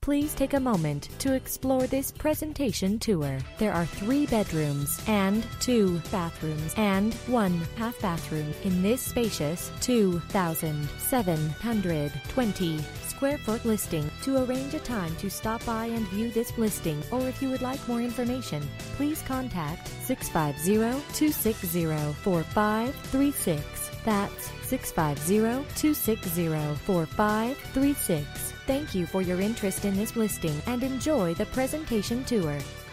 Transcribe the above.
Please take a moment to explore this presentation tour. There are 3 bedrooms and 2 bathrooms and 1 half bathroom in this spacious 2,720 square foot listing. To arrange a time to stop by and view this listing, or if you would like more information, please contact 650-260-4536. That's 650-260-4536. Thank you for your interest in this listing and enjoy the presentation tour.